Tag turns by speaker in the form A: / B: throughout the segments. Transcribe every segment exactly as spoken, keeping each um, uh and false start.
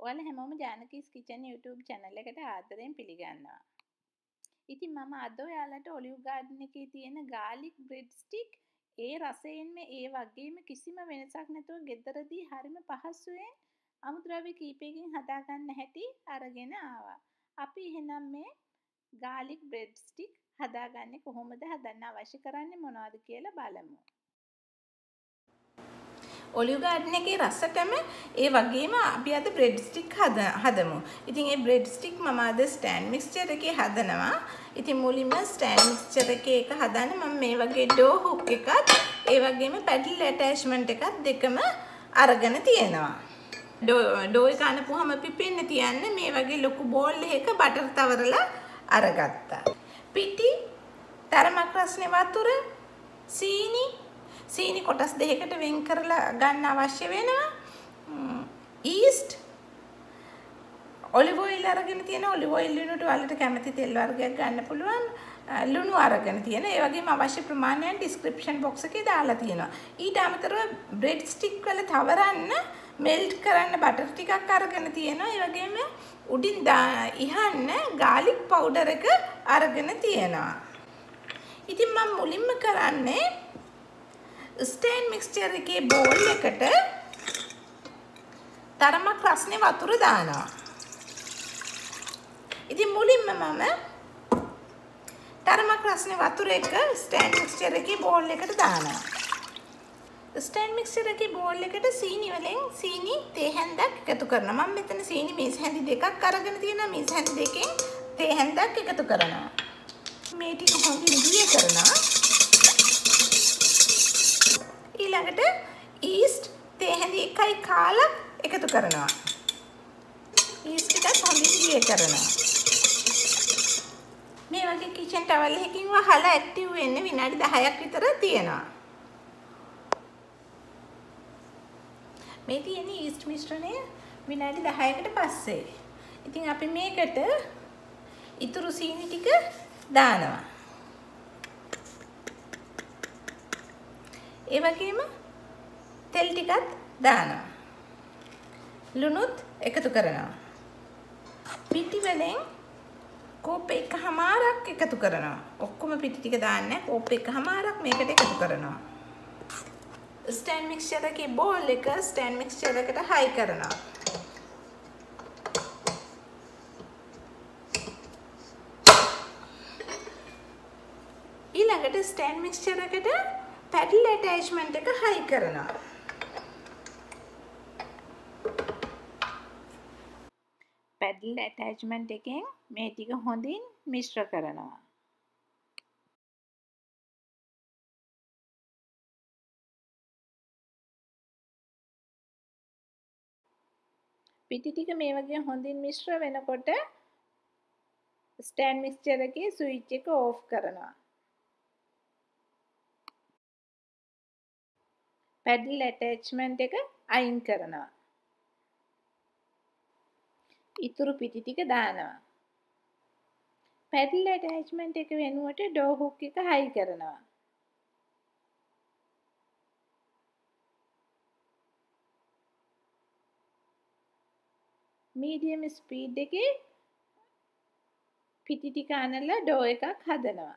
A: ඔයාලා හැමෝම ජානකීස් kitchen YouTube channel එකට ආදරයෙන් පිළිගන්නවා. ඉතින් මම අද ඔයාලට ඔලිව් ගාඩන් එකේ තියෙන garlic bread stick ඒ රසයෙන්ම ඒ වගේම කිසිම වෙනසක් නැතුව ගෙදරදී හරිම පහසුවෙන් අමුද්‍රව්‍ය කීපයකින් හදාගන්න හැටි අරගෙන ආවා. අපි එහෙනම් මේ garlic bread stick හදාගන්නේ කොහොමද, හදන්න අවශ්‍ය කරන්නේ මොනවද කියලා බලමු. ඔලිව් ගාඩන් එකේ රසටම ඒ වගේම අපි අද බ්‍රෙඩ් ස්ටික් හදමු. ඉතින් ඒ බ්‍රෙඩ් ස්ටික් මම අද ස්ටෑන්ඩ් මික්ස්චර් එකේ හදනවා. ඉතින් මුලින්ම ස්ටෑන්ඩ් මික්ස්චර් එකේ එක හදන්න මම මේ වගේ ඩෝ හුක් එකක් ඒ වගේම පැඩල් ඇටැච්මන්ට් එකක් දෙකම අරගෙන තියෙනවා. ඩෝ ඩෝ එක අනපුවාම පිපෙන්න තියන්න මේ වගේ ලොකු බෝල් එකක බටර් තවරලා අරගත්තා. පිටි තරමක් රස්නේ වතුර සීනි සීනි කොටස් දෙකකට වෙන් කරලා ගන්න අවශ්‍ය වෙනවා. ඊස්ට් ඔලිව් ඔයිල් අරගෙන තියෙන ඔලිව් ඔයිල් වෙනුවට ඔයාලට කැමති තෙල් වර්ගයක් ගන්න පුළුවන්. ලුණු අරගෙන තියෙන. ඒ වගේම අවශ්‍ය ප්‍රමාණයන් ඩිස්ක්‍රිප්ෂන් බොක්ස් එකේ දාලා තියෙනවා. ඊට අමතරව බ්‍රෙඩ් ස්ටික් වල තවරන්න මෙල්ට් කරන්න බටර් ටිකක් අරගෙන තියෙනවා. ඒ වගේම උඩින් ඉහන්න garlic powder එක අරගෙන තියෙනවා. ඉතින් මම මුලින්ම කරන්නේ ස්ටෑන්ඩ් මික්ස්චර් එකේ බෝල් එකට තරමක් රස්නේ වතුර දානවා. ඉතින් මුලින්ම මම තරමක් රස්නේ වතුර එක ස්ටෑන්ඩ් මික්ස්චර් එකේ බෝල් එකට දානවා. ස්ටෑන්ඩ් මික්ස්චර් එකේ බෝල් එකට සීනි වලින් සීනි තේ හැන්දක් එකතු කරනවා. මම මෙතන සීනි මේස් හැඳි දෙකක් අරගෙන තියෙනවා. මේස් හැඳි දෙකෙන් තේ හැන්දක් එකතු කරනවා. මේ ටික හොඳින් දිය කරනවා. ඊළඟට ඊස්ට් තේ හැඳි එකයි කාලක් එකතු කරනවා. ඊස්ට් එකත් හොඳින් දිය කරනවා. මේ වගේ කිචන් ටවල් එකකින් වහලා ඇක්ටිව් වෙන්න විනාඩි දහයක් විතර තියෙනවා. මේ තියෙන ඊස්ට් මිශ්‍රණය විනාඩි දහයකට පස්සේ. ඉතින් අපි මේකට ඉතුරු සීනි ටික දානවා. ඒ වගේම තෙල් ටිකත් දානවා. ලුණුත් එකතු කරනවා. පිටි වලින් කෝප් එකමාරක් එකතු කරනවා. ඔක්කොම පිටි ටික දාන්නේ කෝප් එකමාරක් මේකට එකතු කරනවා. ස්ටෑන්ඩ් මික්ස්චර් එකේ බෝල් එක ස්ටෑන්ඩ් මික්ස්චර් එකට හයි කරනවා. ඊළඟට ස්ටෑන්ඩ් මික්ස්චර් එකට පැඩල් ඇටැච්මන්ට් එක හයි කරනවා. පැඩල් ඇටැච්මන්ට් එකෙන් මේ ටික හොඳින් මිශ්‍ර කරනවා. පිටි ටික මේ වගේ හොඳින් මිශ්‍ර වෙනකොට ස්ටෑන්ඩ් මික්ස්චර් එකේ ස්විච් එක ඕෆ් කරනවා. පැඩල් ඇටැච්මන්ට් එක අයින් කරනවා. ඉතුරු පිටි ටික දානවා. පැඩල් ඇටැච්මන්ට් එක වෙනුවට ඩෝ හුක් එක හයි කරනවා. මීඩියම් ස්පීඩ් එකේ පිටි ටික අනලා ඩෝ එකක් හදනවා.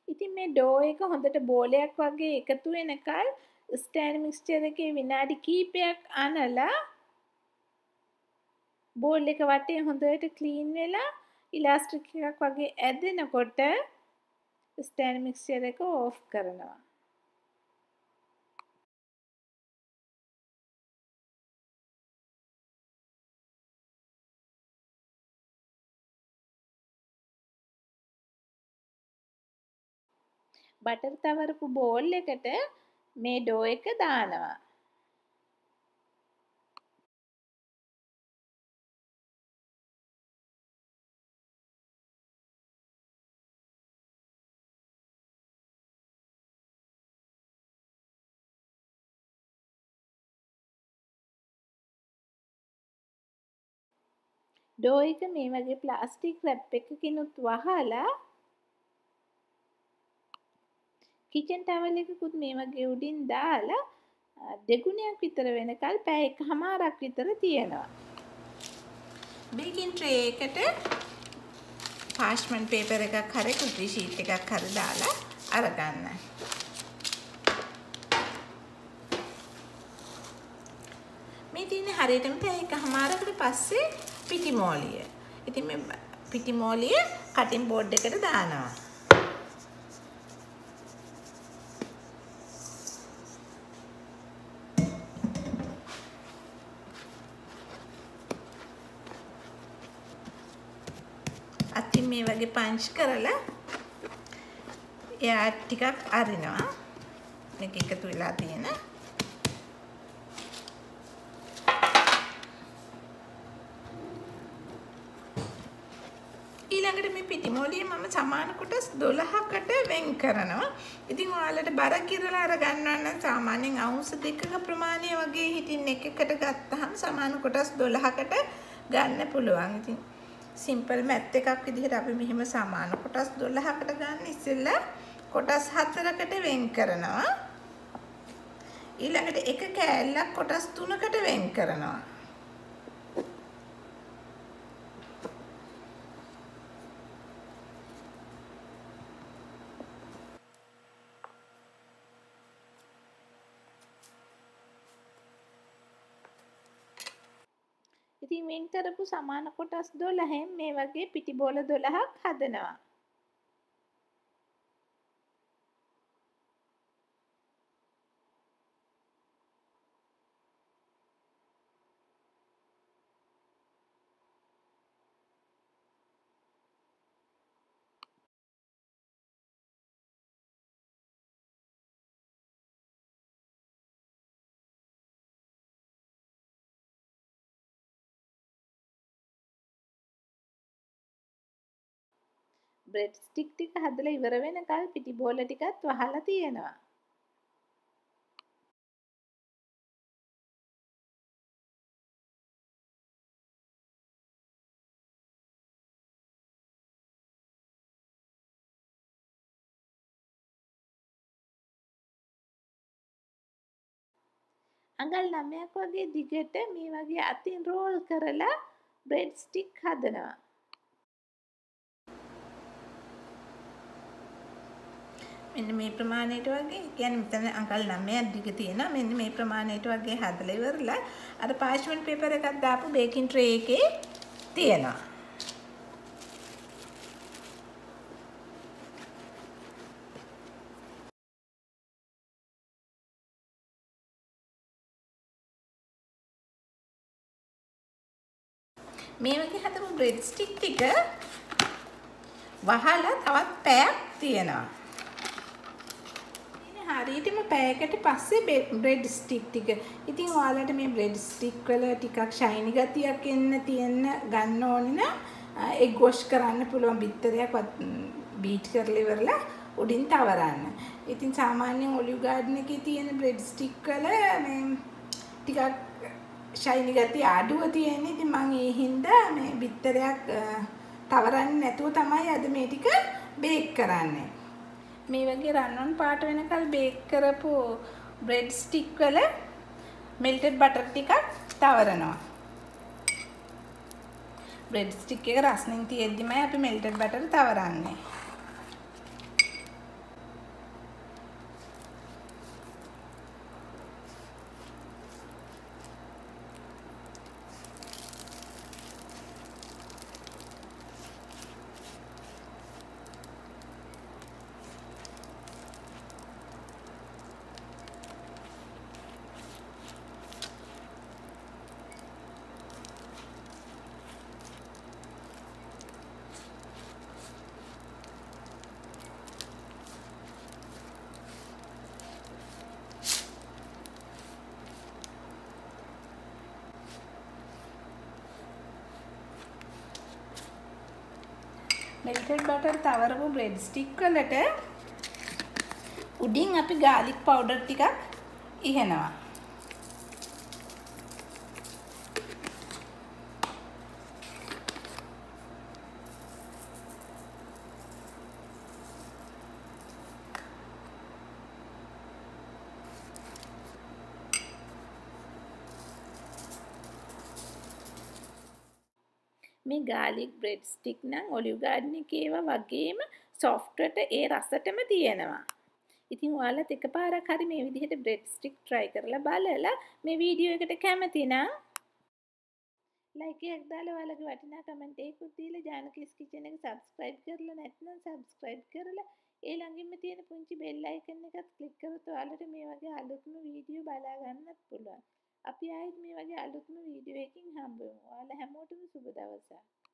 A: ඉතින් මේ ඩෝ එක හොඳට බෝලයක් වගේ එකතු වෙනකල් ස්ටෑන්ඩ් මික්ස්චර් එකේ විනාඩි කිහිපයක් අනලා බෝල් එක වටේ හොඳට ක්ලීන් වෙලා ඉලාස්ටික් එකක් වගේ ඇදෙනකොට ස්ටෑන්ඩ් මික්ස්චර් එක ඕෆ් කරනවා. බටර් තවරපු බෝල් එකට මේ ඩෝ එක දානවා. ඩෝ එක මේ වගේ ප්ලාස්ටික් රැප් එකකිනුත් වහලා කිචන් ටවල් එකකුත් මේ වගේ උඩින් දාලා දෙගුණයක් විතර වෙනකල් පැය එකහමාරක් විතර තියෙනවා. බේකින් ට්‍රේ එකට පාර්ච්මන්ට් පේපර් එකක් හරි කුටි ෂීට් එකක් හරි දාලා අරගන්න. මේ තියෙන හරියටම පැය එකහමාරකට පස්සේ පිටිමෝලිය. ඉතින් මේ පිටිමෝලිය කටින් බෝඩ් එකට දානවා. අතින් මේ වගේ පංච් කරලා එයා ටිකක් අරිනවා. මේක එකතු වෙලා තියෙන. ඊළඟට මේ පිටිමෝලිය මම සමාන කොටස් දොළහකට වෙන් කරනවා. ඉතින් ඔයාලට බර කිරලා අර ගන්නවා නම් සාමාන්‍යයෙන් අවුන්ස් දෙකක ප්‍රමාණය වගේ හිටින් එකකට ගත්තාම සමාන කොටස් දොළහකට ගන්න පුළුවන්. ඉතින් සිම්පල් මැත් එකක් විදිහට අපි මෙහෙම සමාන කොටස් දොළහකට ගන්න ඉස්සෙල්ලා කොටස් හතරකට වෙන් කරනවා. ඊළඟට එක කෑල්ලක් කොටස් තුනකට වෙන් කරනවා. ඉතින් වෙන් කරපු සමාන කොටස් දොළහෙන් මේ වගේ පිටි බෝල දොළහක් හදනවා. බ්‍රෙඩ් ස්ටික් ටික හදලා ඉවර වෙනකල් පිටි බෝල ටිකත් වහලා තියෙනවා. අඟල් නවයක් වගේ දිගට මේ වගේ අතින් රෝල් කරලා බ්‍රෙඩ් ස්ටික් හදනවා. මෙන්න මේ ප්‍රමාණයට වගේ කියන්නේ මෙතන අඟල් නවයක් දිග තියෙනවා. මෙන්න මේ ප්‍රමාණයට වගේ හදලා ඉවරලා අර පාර්ච්මන්ට් පේපර් එකක් දාපු බේකින් ට්‍රේ එකේ තියෙනවා. මේ වගේ හදපු බ්‍රෙඩ් ස්ටික් ටික වහලා තවත් පැයක් තියෙනවා. හරියටම පැයකට පස්සේ බ්‍රෙඩ් ස්ටික් ටික. ඉතින් ඔයාලට මේ බ්‍රෙඩ් ස්ටික් වල ටිකක් ෂයිනි ගතියක් එන්න තියෙන්න ගන්න ඕනේ නම් එග් වොෂ් කරන්න පුළුවන් බිත්තරයක් බීට් කරලා ඉවරලා උඩින් තවරන්න. ඉතින් සාමාන්‍යයෙන් ඔලිව් ගාඩන් එකේ තියෙන බ්‍රෙඩ් ස්ටික් වල මේ ටිකක් ෂයිනි ගතිය අඩුව තියෙන්නේ. ඉතින් මම ඒ හින්දා මේ බිත්තරයක් තවරන්නේ නැතුව තමයි අද මේ ටික බේක් කරන්නේ. මේ වගේ රන් ඔන් පාට වෙනකල් බේක් කරපු බ්‍රෙඩ් ස්ටික් වල මෙල්ටඩ් බටර් ටිකක් තවරනවා. බ්‍රෙඩ් ස්ටික් එක රස්නින් තියෙද්දිමයි අපි මෙල්ටඩ් බටර් තවරන්නේ. මෙල්ටඩ් බටර් තවරපු බ්‍රෙඩ් ස්ටික් වලට උඩින් අපි ගාලික් පවුඩර් ටිකක් ඉහෙනවා. මේ ගාලික් බ්‍රෙඩ් ස්ටික් නම් ඔලිව් ගාඩන් එකේ ඒවා වගේම සොෆ්ට්වට ඒ රසටම තියෙනවා. ඉතින් ඔයාලත් එකපාරක් හරි මේ විදිහට බ්‍රෙඩ් ස්ටික් try කරලා බලලා මේ වීඩියෝ එකට කැමති නම් ලයික් එකක් දාලා ඔයාලගේ වටිනා කමෙන්ට් එකකුත් දීලා ජානකීස් කිචන් එක subscribe කරලා නැත්නම් subscribe කරලා ඒ ළඟින්ම තියෙන පුංචි bell icon එකත් click කරොත් ඔයාලට මේ වගේ අලුත්ම වීඩියෝ බලා ගන්නත් පුළුවන්. අපි ආයෙත් මේ වගේ අලුත්ම වීඩියෝ එකකින් හම්බ වෙමු. ඔයාලා හැමෝටම සුබ දවසක්.